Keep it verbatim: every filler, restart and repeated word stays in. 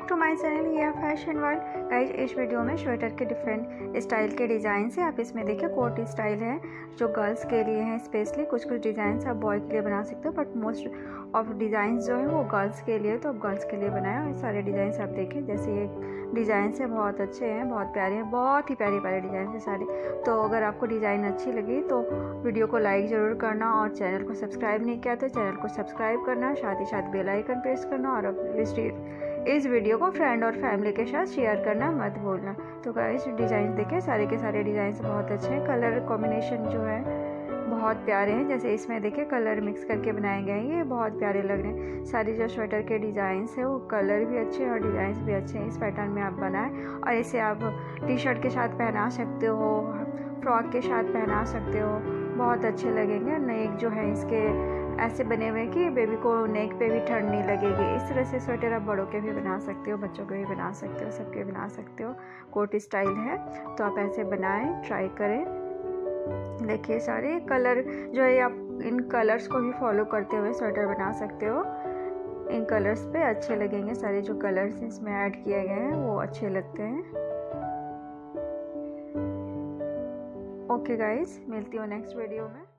Back to my channel ये fashion world. Guys इस video में स्वेटर के डिफरेंट स्टाइल के डिज़ाइन है। आप इसमें देखिए कोट स्टाइल है जो गर्ल्स के लिए है स्पेशली। कुछ कुछ डिज़ाइन आप बॉय के लिए बना सकते हो बट मोस्ट ऑफ डिज़ाइन जो है वो गर्ल्स के लिए, तो अब गर्ल्स के लिए बनाया। और सारे डिज़ाइन आप देखें, जैसे ये डिज़ाइन है बहुत अच्छे हैं, बहुत प्यारे हैं, बहुत ही प्यारे प्यारे डिज़ाइन है सारे। तो अगर आपको डिज़ाइन अच्छी लगी तो वीडियो को लाइक ज़रूर करना, और चैनल को सब्सक्राइब नहीं किया तो चैनल को सब्सक्राइब करना, साथ ही साथ बेल आइकन प्रेस करना, और इस इस वीडियो को फ्रेंड और फैमिली के साथ शेयर करना मत भूलना। तो गाइस डिज़ाइन देखें, सारे के सारे डिज़ाइन बहुत अच्छे हैं। कलर कॉम्बिनेशन जो है बहुत प्यारे हैं, जैसे इसमें देखिए कलर मिक्स करके बनाए गए हैं, ये बहुत प्यारे लग रहे हैं। सारे जो स्वेटर के डिज़ाइंस है वो कलर भी अच्छे हैं और डिज़ाइंस भी अच्छे हैं। इस पैटर्न में आप बनाएं और इसे आप टी शर्ट के साथ पहना सकते हो, फ्रॉक के साथ पहना सकते हो, बहुत अच्छे लगेंगे। नेक जो है इसके ऐसे बने हुए कि बेबी को नेक पे भी ठंड नहीं लगेगी। इस तरह से स्वेटर आप बड़ों के भी बना सकते हो, बच्चों के भी बना सकते हो, सबके बना सकते हो। कोट स्टाइल है तो आप ऐसे बनाएं, ट्राई करें। देखिए सारे कलर जो है आप इन कलर्स को भी फॉलो करते हुए स्वेटर बना सकते हो। इन कलर्स पे अच्छे लगेंगे, सारे जो कलर्स इसमें ऐड किए गए हैं वो अच्छे लगते हैं। ओके गाइस, मिलती हूँ नेक्स्ट वीडियो में।